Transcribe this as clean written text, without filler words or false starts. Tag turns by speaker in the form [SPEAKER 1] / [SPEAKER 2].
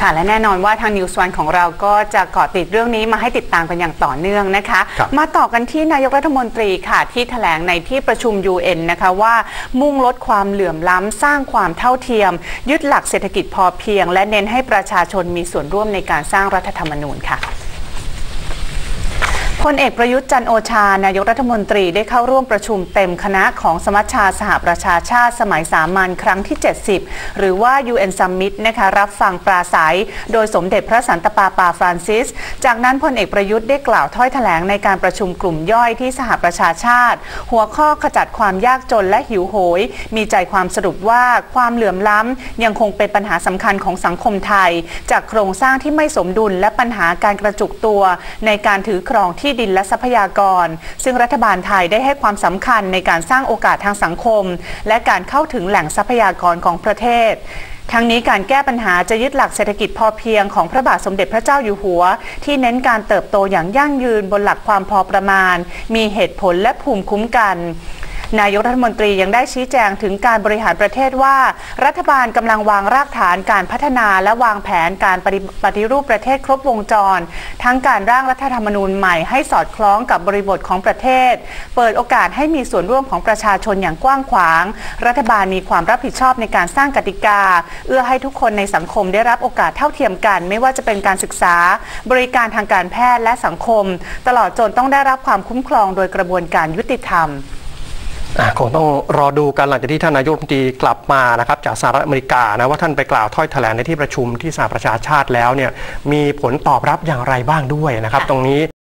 [SPEAKER 1] ค่ะและแน่นอนว่าทาง News One ของเราก็จะเกาะติดเรื่องนี้มาให้ติดตามกันอย่างต่อเนื่องนะคะมาต่อกันที่นายกรัฐมนตรีค่ะที่แถลงในที่ประชุม UN นะคะว่ามุ่งลดความเหลื่อมล้ำสร้างความเท่าเทียมยึดหลักเศรษฐกิจพอเพียงและเน้นให้ประชาชนมีส่วนร่วมในการสร้างรัฐธรรมนูญค่ะพลเอกประยุทธ์จันทร์โอชานายกรัฐมนตรีได้เข้าร่วมประชุมเต็มคณะของสมัชชาสหประชาชาติสมัยสามัญครั้งที่ 70 หรือว่า UN Summit นะคะรับฟังปราศัยโดยสมเด็จพระสันตะปาปาฟรานซิสจากนั้นพลเอกประยุทธ์ได้กล่าวถ้อยแถลงในการประชุมกลุ่มย่อยที่สหประชาชาติหัวข้อขจัดความยากจนและหิวโหยมีใจความสรุปว่าความเหลื่อมล้ำยังคงเป็นปัญหาสำคัญของสังคมไทยจากโครงสร้างที่ไม่สมดุลและปัญหาการกระจุกตัวในการถือครองที่ดินและทรัพยากรซึ่งรัฐบาลไทยได้ให้ความสำคัญในการสร้างโอกาสทางสังคมและการเข้าถึงแหล่งทรัพยากรของประเทศทั้งนี้การแก้ปัญหาจะยึดหลักเศรษฐกิจพอเพียงของพระบาทสมเด็จพระเจ้าอยู่หัวที่เน้นการเติบโตอย่างยั่งยืนบนหลักความพอประมาณมีเหตุผลและภูมิคุ้มกันนายกรัฐมนตรียังได้ชี้แจงถึงการบริหารประเทศว่ารัฐบาลกำลังวางรากฐานการพัฒนาและวางแผนการปฏิรูปประเทศครบวงจรทั้งการร่างรัฐธรรมนูญใหม่ให้สอดคล้องกับบริบทของประเทศเปิดโอกาสให้มีส่วนร่วมของประชาชนอย่างกว้างขวางรัฐบาลมีความรับผิดชอบในการสร้างกติกาเอื้อให้ทุกคนในสังคมได้รับโอกาสเท่าเทียมกันไม่ว่าจะเป็นการศึกษาบริการทางการแพทย์และสังคมตลอดจนต้องได้รับความคุ้มครองโดยกระบวนการยุติธรรม
[SPEAKER 2] คงต้องรอดูกันหลังจากที่ท่านนายกรัฐมนตรีกลับมานะครับจากสหรัฐอเมริกานะว่าท่านไปกล่าวถ้อยแถลงในที่ประชุมที่สหประชาชาติแล้วเนี่ยมีผลตอบรับอย่างไรบ้างด้วยนะครับตรงนี้